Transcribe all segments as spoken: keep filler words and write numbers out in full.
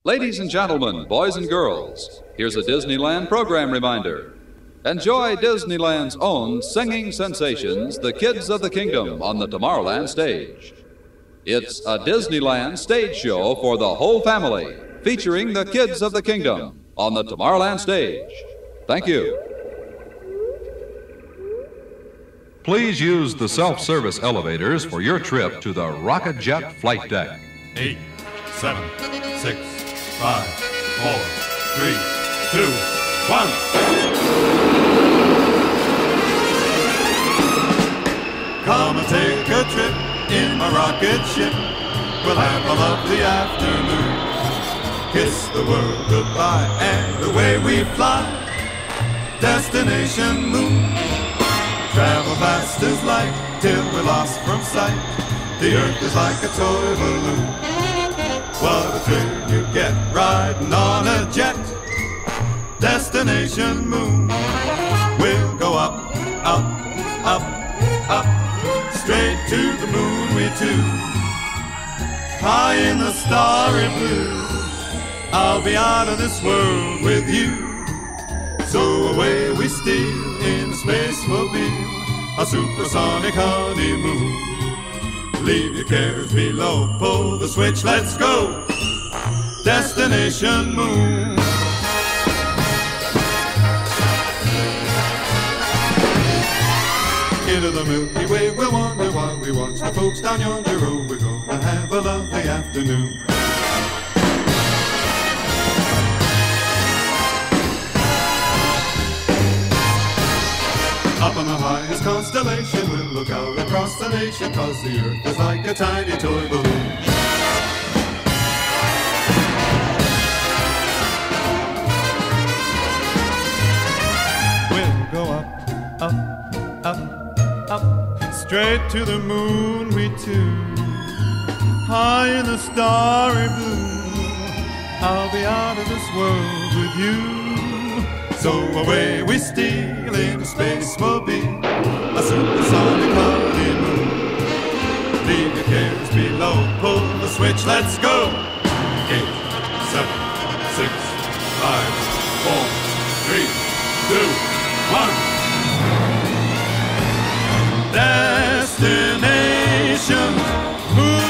Ladies and gentlemen, boys and girls, here's a Disneyland program reminder. Enjoy Disneyland's own singing sensations, the Kids of the Kingdom, on the Tomorrowland stage. It's a Disneyland stage show for the whole family, featuring the Kids of the Kingdom on the Tomorrowland stage. Thank you. Please use the self-service elevators for your trip to the Rocket Jet flight deck. Eight, seven, six, five, four, three, two, one. Come and take a trip in my rocket ship. We'll have a lovely afternoon. Kiss the world goodbye and away we fly. Destination moon. Travel fast as light till we're lost from sight. The earth is like a toy balloon. What a thrill you get riding on a jet. Destination moon. We'll go up, up, up, up, straight to the moon we two. High in the starry blue, I'll be out of this world with you. So away we steal in the spacemobile, a supersonic honeymoon. Leave your cares below, pull the switch, let's go. Destination moon. Into the Milky Way we'll wander while we watch the folks down yonder road. We're gonna have a lovely afternoon. Up on the highest constellation, we'll look out across the nation, 'cause the earth is like a tiny toy balloon. We'll go up, up, up, up, straight to the moon we two. High in the starry blue, I'll be out of this world with you. So away we steal in a spacemobile, a supersonic honeymoon. Leave your cares below, pull the switch, let's go. Eight, seven, six, five, four, three, two, one. Destination moon.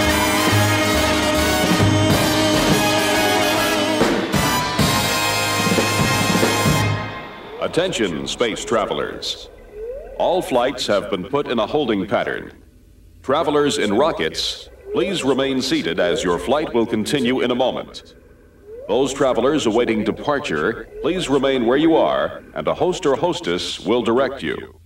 Attention, space travelers. All flights have been put in a holding pattern. Travelers in rockets, please remain seated as your flight will continue in a moment. Those travelers awaiting departure, please remain where you are, and a host or hostess will direct you.